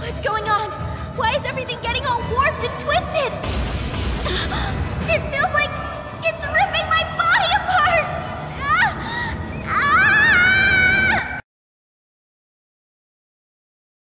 What's going on? Why is everything getting all warped and twisted? It feels